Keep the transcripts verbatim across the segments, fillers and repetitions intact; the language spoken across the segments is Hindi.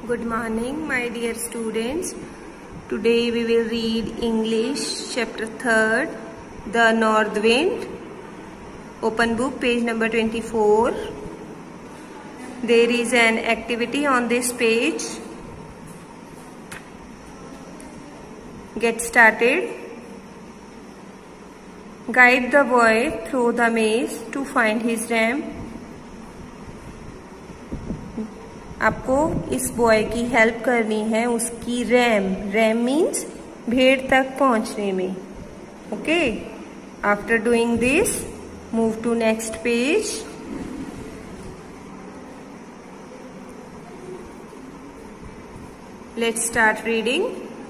Good morning, my dear students. Today we will read English chapter third, The North Wind. Open book, page number twenty-four. There is an activity on this page. Get started. Guide the boy through the maze to find his ram. आपको इस बॉय की हेल्प करनी है उसकी रैम रैम मीन्स भेड़ तक पहुंचने में. Okay, after doing this move to next page. Let's start reading.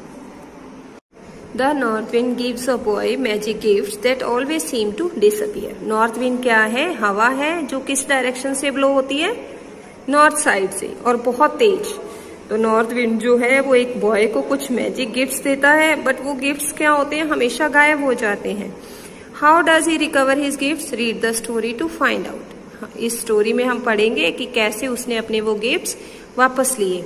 The north wind gives a boy magic gifts that always seem to disappear. North wind क्या है? हवा है जो किस डायरेक्शन से ब्लो होती है? नॉर्थ साइड से, और बहुत तेज. तो नॉर्थ विंड जो है वो एक बॉय को कुछ मैजिक गिफ्ट्स देता है, बट वो गिफ्ट्स क्या होते हैं? हमेशा गायब हो जाते हैं. How does he recover his gifts? Read the story to find out. इस स्टोरी में हम पढ़ेंगे कि कैसे उसने अपने वो गिफ्ट्स वापस लिए.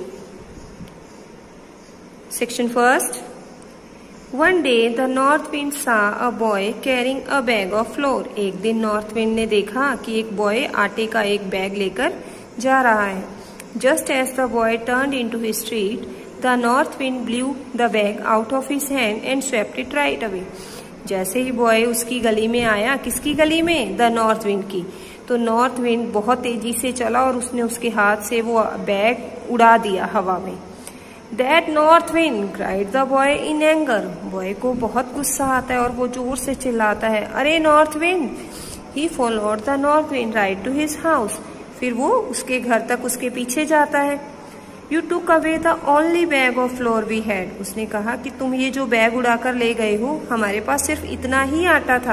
Section first. One day the north wind saw a boy carrying a bag of flour. एक दिन नॉर्थ विंड ने देखा कि एक बॉय आटे का एक बैग लेकर जा रहा है. Just as the boy turned into his street the north wind blew the bag out of his hand and swept it right away. जैसे ही बॉय उसकी गली में आया, किसकी गली में? द नॉर्थ विंड की. तो नॉर्थ विंड बहुत तेजी से चला और उसने उसके हाथ से वो बैग उड़ा दिया हवा में. That north wind cried the boy in anger. Boy को बहुत गुस्सा आता है और वो जोर से चिल्लाता है, अरे north wind. He followed the north wind right to his house. फिर वो उसके घर तक उसके पीछे जाता है. You took away the only bag of flour we had. उसने कहा कि तुम ये जो बैग उड़ाकर ले गए हो, हमारे पास सिर्फ इतना ही आटा था.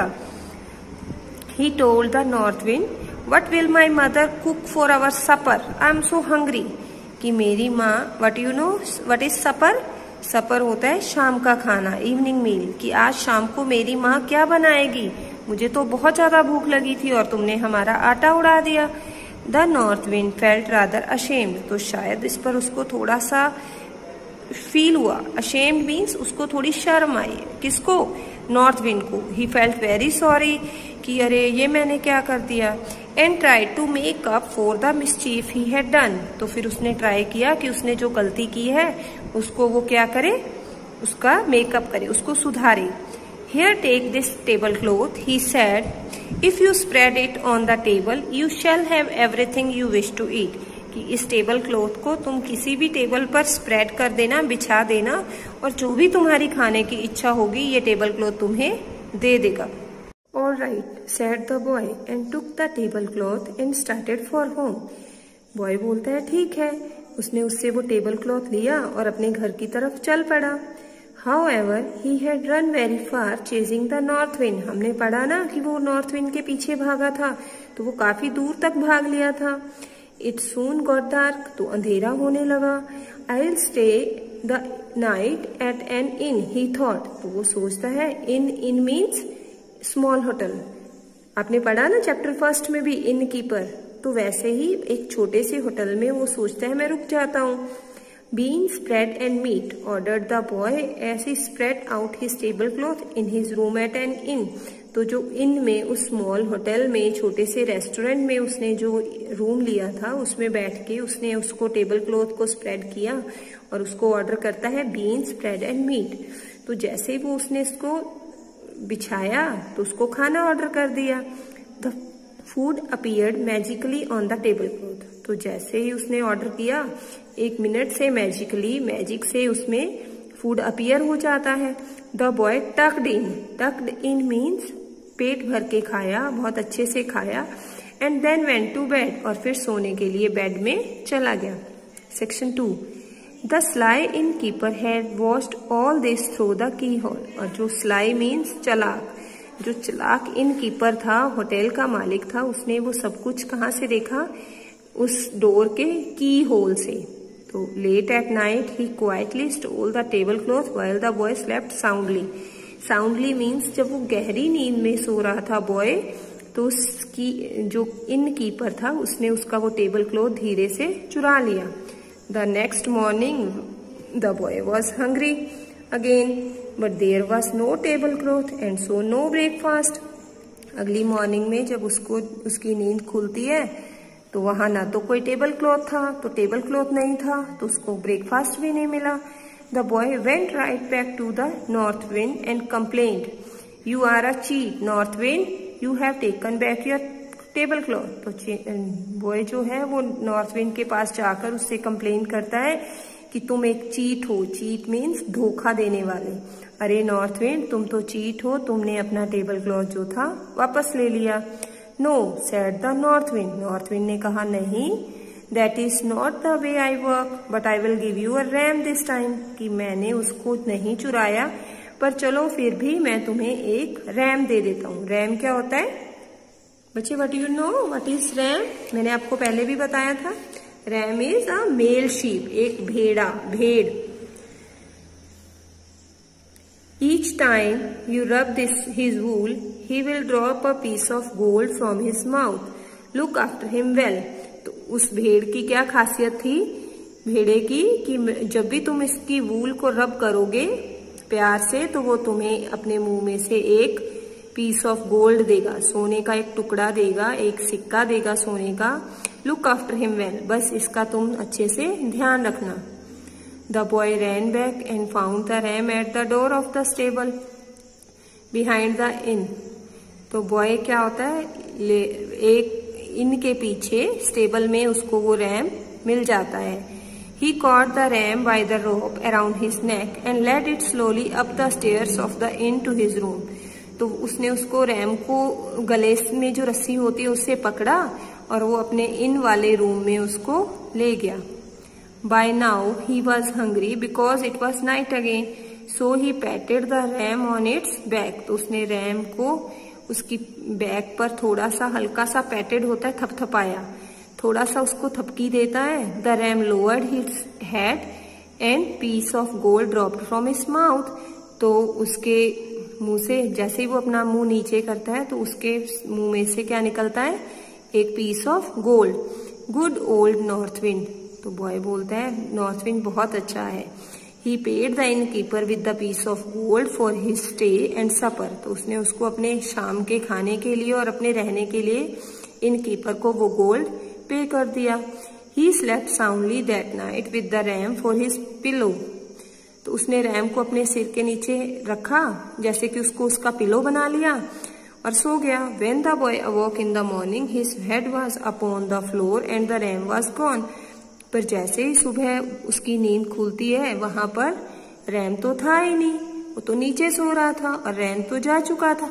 He told the north wind, what will my mother cook for our supper? I am so hungry. कि मेरी माँ, what you know what is supper? Supper होता है शाम का खाना, इवनिंग मील. कि आज शाम को मेरी माँ क्या बनाएगी? मुझे तो बहुत ज्यादा भूख लगी थी और तुमने हमारा आटा उड़ा दिया. The north wind felt rather ashamed. तो शायद इस पर उसको थोड़ा सा फील हुआ. अशेम्ड मीन्स उसको थोड़ी शर्म आई. किसको? नॉर्थ विंड को. ही फेल्ट वेरी सॉरी कि अरे ये मैंने क्या कर दिया. And try to make up for the mischief he had done. तो फिर उसने ट्राई किया कि उसने जो गलती की है उसको वो क्या करे, उसका मेकअप करे, उसको सुधारे. Here take this tablecloth, he said. If you spread it on the table, you shall have everything you wish to eat. कि इस टेबल क्लॉथ को तुम किसी भी टेबल पर स्प्रेड कर देना, बिछा देना, और जो भी तुम्हारी खाने की इच्छा होगी ये टेबल क्लॉथ तुम्हें दे देगा. All right, said the boy and took the tablecloth and started for home. Boy बोलता है ठीक है. उसने उससे वो टेबल क्लॉथ लिया और अपने घर की तरफ चल पड़ा. However, he had run very far chasing the north wind. हमने पढ़ा ना कि वो नॉर्थ विंड के पीछे भागा था, तो वो काफी दूर तक भाग लिया था. It soon got dark. तो अंधेरा होने लगा. I'll stay the night at an inn, he thought. तो वो सोचता है inn inn means small hotel. आपने पढ़ा ना चैप्टर फर्स्ट में भी इन कीपर. तो वैसे ही एक छोटे से होटल में वो सोचता है मैं रुक जाता हूँ. Beans, bread and meat, ordered the boy as he spread out his tablecloth in his room at an inn. तो जो इन में, उस स्मॉल होटल में, छोटे से रेस्टोरेंट में उसने जो रूम लिया था उसमें बैठ के उसने उसको टेबल क्लॉथ को स्प्रेड किया और उसको ऑर्डर करता है बीन्स, ब्रेड एंड मीट. तो जैसे ही वो उसने इसको बिछाया तो उसको खाना ऑर्डर कर दिया. The food appeared magically on the table cloth. तो जैसे ही उसने ऑर्डर किया, एक मिनट से मैजिकली मैजिक से उसमें फूड अपीयर हो जाता है. The boy tucked in. Tucked in means पेट भर के खाया, बहुत अच्छे से खाया. And then went to bed. और फिर सोने के लिए बेड में चला गया. Section two. The sly inn keeper had watched all this through the keyhole. और जो स्लाई मीन्स चालाक, जो चालाक इन कीपर था, होटल का मालिक था, उसने वो सब कुछ कहाँ से देखा? उस डोर के की होल से. तो late at night he quietly stole the table cloth while the boy slept soundly. Soundly means जब वो गहरी नींद में सो रहा था बॉय, तो उसकी जो इन कीपर था उसने उसका वो टेबल क्लॉथ धीरे से चुरा लिया. The next morning the boy was hungry again but there was no table cloth and so no breakfast. अगली मॉर्निंग में जब उसको उसकी नींद खुलती है तो वहां ना तो कोई टेबल क्लॉथ था, तो टेबल क्लॉथ नहीं था तो उसको ब्रेकफास्ट भी नहीं मिला। The boy went right back to the north wind and complained, you are a cheat north wind, you have taken back your table cloth. तो बॉय जो है वो नॉर्थ विंड के पास जाकर उससे कंप्लेन करता है कि तुम एक चीट हो। चीट मीन्स धोखा देने वाले। अरे नॉर्थ विंड, तुम तो चीट हो, तुमने अपना टेबल क्लॉथ जो था वापस ले लिया। No said the north wind, north wind ने कहा नहीं, that is not the way I work but I will give you a ram this time, कि मैंने उसको नहीं चुराया पर चलो फिर भी मैं तुम्हें एक रैम दे देता हूँ। रैम क्या होता है बच्चे? What you know what is ram? मैंने आपको पहले भी बताया था। Ram is a male sheep, एक भेड़ा, भेड़। Each time you rub this his wool he will drop a piece of gold from his mouth, look after him well. तो उस भेड़ की क्या खासियत थी भेड़े की कि जब भी तुम इसकी वूल को रब करोगे प्यार से तो वो तुम्हें अपने मुंह में से एक पीस ऑफ गोल्ड देगा, सोने का एक टुकड़ा देगा, एक सिक्का देगा सोने का। लुक आफ्टर हिम वेल, बस इसका तुम अच्छे से ध्यान रखना। The boy ran back and found the ram at the door of the stable behind the inn. तो बॉय क्या होता है, ले, एक इन के पीछे स्टेबल में उसको वो रैम मिल जाता है। He caught the ram by the rope around his neck and led it slowly up the stairs of the inn to his room. तो उसने उसको रैम को गले में जो रस्सी होती है उससे पकड़ा और वो अपने इन वाले रूम में उसको ले गया। By now he was hungry because it was night again, so he patted the ram on its back. तो उसने रैम को उसकी बैक पर थोड़ा सा हल्का सा पैटेड होता है, थपथपाया, थोड़ा सा उसको थपकी देता है। The ram lowered his head and piece of gold dropped from his mouth. तो उसके मुंह से जैसे ही वो अपना मुंह नीचे करता है तो उसके मुंह में से क्या निकलता है, एक piece of gold. Good old north wind. तो बॉय बोलता है नॉर्थ विंड बहुत अच्छा है। He paid the inn keeper with the piece of gold for his stay and supper. तो उसने उसको अपने शाम के खाने के लिए और अपने रहने के लिए इन कीपर को वो गोल्ड पे कर दिया। He slept soundly that night with the ram for his pillow. तो उसने रैम को अपने सिर के नीचे रखा जैसे कि उसको उसका पिलो बना लिया और सो गया। When the boy awoke in the morning his head was upon the floor and the ram was gone. पर जैसे ही सुबह उसकी नींद खुलती है वहां पर रैम तो था ही नहीं, वो तो नीचे सो रहा था और रैम तो जा चुका था।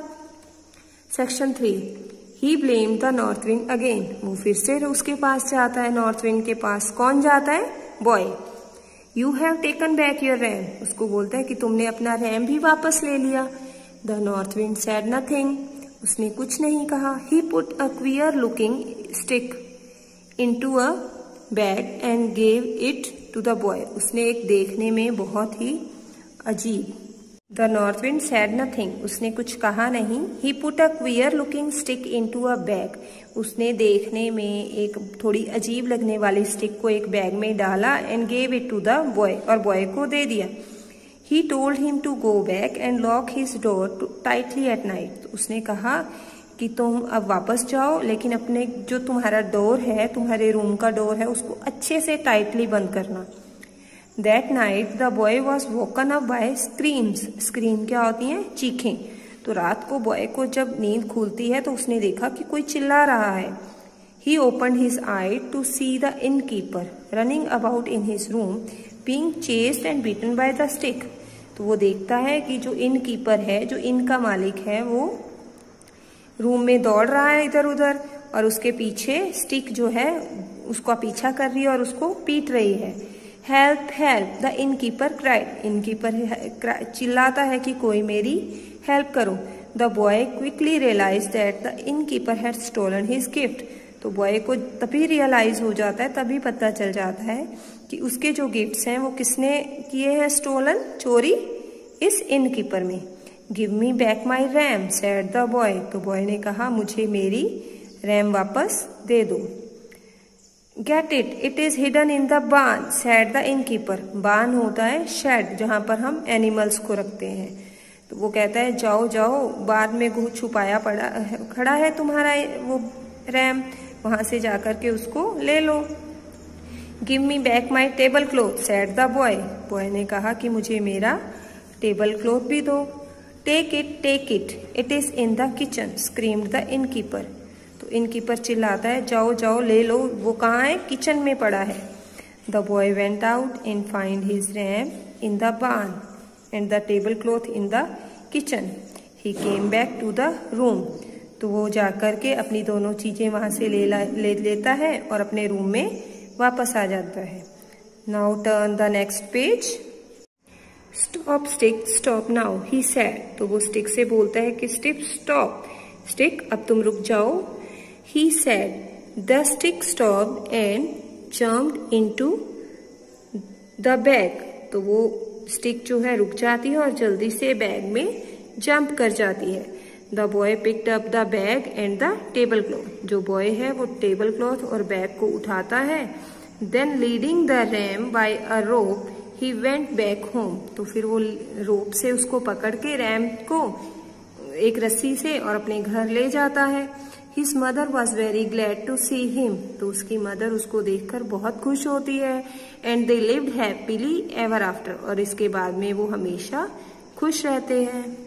Section three, he blame the north wind again. वो फिर से उसके पास जाता है, नॉर्थ विंड के पास। कौन जाता है? Boy. You have taken back your ram. उसको बोलता है कि तुमने अपना रैम भी वापस ले लिया। The north wind said nothing. उसने कुछ नहीं कहा। He put a queer looking stick into a bag and gave it to the boy. उसने एक देखने में बहुत ही अजीब। The north wind said nothing. उसने कुछ कहा नहीं। He put a queer looking stick into a bag. उसने देखने में एक थोड़ी अजीब लगने वाली स्टिक को एक बैग में डाला and gave it to the boy, और बॉय को दे दिया। He told him to go back and lock his door tightly at night. उसने कहा कि तुम अब वापस जाओ लेकिन अपने जो तुम्हारा डोर है, तुम्हारे रूम का डोर है, उसको अच्छे से टाइटली बंद करना। That night the boy was woken up by screams. Scream क्या होती हैं? चीखें। तो रात को बॉय को जब नींद खुलती है तो उसने देखा कि कोई चिल्ला रहा है। He opened his eye to see the innkeeper running about in his room, being chased and beaten by the stick. तो वो देखता है कि जो इन कीपर है, जो इन का मालिक है, वो रूम में दौड़ रहा है इधर उधर और उसके पीछे स्टिक जो है उसका पीछा कर रही है और उसको पीट रही है। Help help the innkeeper cried. Innkeeper चिल्लाता है कि कोई मेरी हेल्प करो। The boy quickly realize that the innkeeper had stolen his gift. तो बॉय को तभी रियलाइज हो जाता है, तभी पता चल जाता है कि उसके जो गिफ्ट्स हैं वो किसने किए हैं स्टोलन, चोरी, इस इनकीपर में। Give me back my ram said the boy. तो बॉय ने कहा मुझे मेरी रैम वापस दे दो। Get it, it is hidden in the barn said the innkeeper. Barn होता है शेड, जहां पर हम एनिमल्स को रखते हैं। तो वो कहता है जाओ जाओ, बार्न में छुपाया पड़ा खड़ा है तुम्हारा वो रैम, वहां से जाकर के उसको ले लो। Give me back my table cloth said the boy. Boy ने कहा कि मुझे मेरा टेबल क्लॉथ भी दो। Take it take it, it is in the kitchen screamed the innkeeper. तो इनकीपर चिल्लाता है जाओ जाओ ले लो, वो कहाँ है, किचन में पड़ा है। The boy went out and find his ram in the barn and the table cloth in the kitchen. He came back to the room. तो वो जाकर के अपनी दोनों चीजें वहां से ले, ले लेता है और अपने रूम में वापस आ जाता है। Now turn the next page. Stop stick stop now he said. तो वो स्टिक से बोलता है कि स्टिक स्टॉप, स्टिक अब तुम रुक जाओ। He said the stick stop and jumped into the bag. तो वो स्टिक जो है रुक जाती है और जल्दी से बैग में जंप कर जाती है। The boy picked up the bag and the table cloth. जो बॉय है वो टेबल क्लॉथ और बैग को उठाता है। Then leading the ram by a rope he went back home. तो फिर वो रोप से उसको पकड़ के रैम को एक रस्सी से और अपने घर ले जाता है। His mother was very glad to see him. तो उसकी मदर उसको देखकर बहुत खुश होती है। And they lived happily ever after. और इसके बाद में वो हमेशा खुश रहते हैं।